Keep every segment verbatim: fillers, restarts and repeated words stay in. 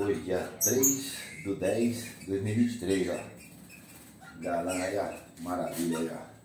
Hoje, dia três de dez de dois mil e vinte e três, ó. Galã aí, ó. Maravilha aí, ó.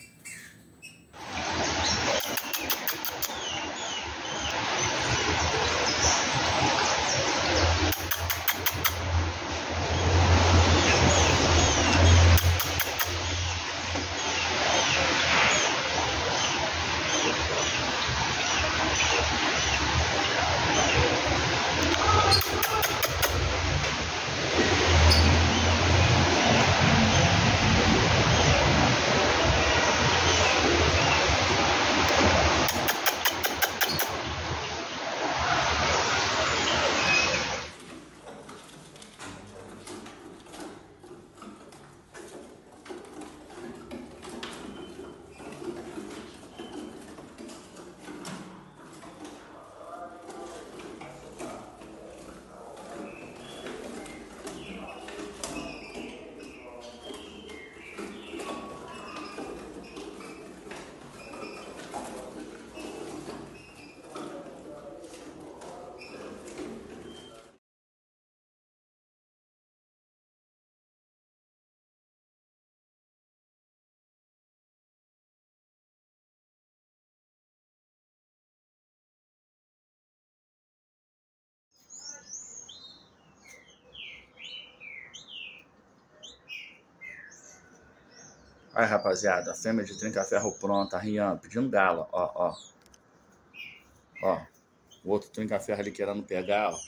Aí, rapaziada, a fêmea de trinca-ferro pronta, arriando, pedindo galo, ó, ó. Ó, o outro trinca-ferro ali querendo pegar, ó.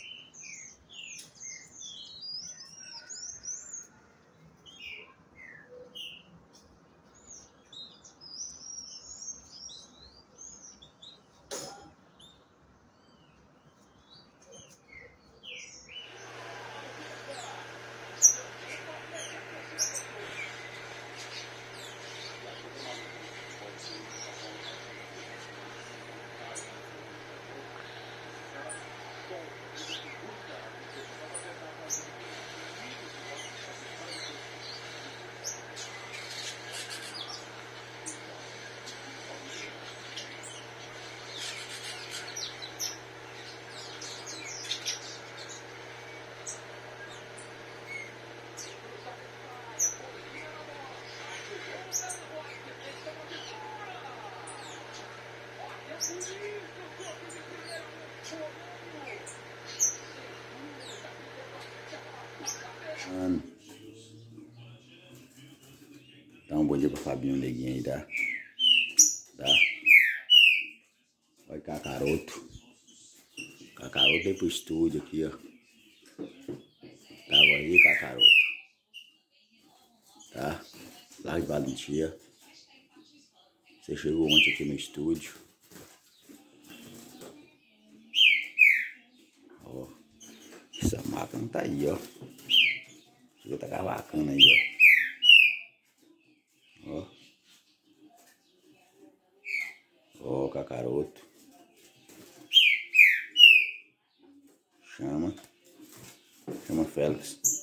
Mano. Dá um bom dia pro Fabinho Neguinho aí, tá? Tá? Olha Cacaroto. Cacaroto veio pro estúdio aqui, ó. Tava aí, Cacaroto. Tá? Lá de Valentia. Você chegou ontem aqui no estúdio. Ó. Essa máquina tá aí, ó. Você tá cavacando aí, ó. Ó. Ó, Cacaroto. Chama. Chama Félix.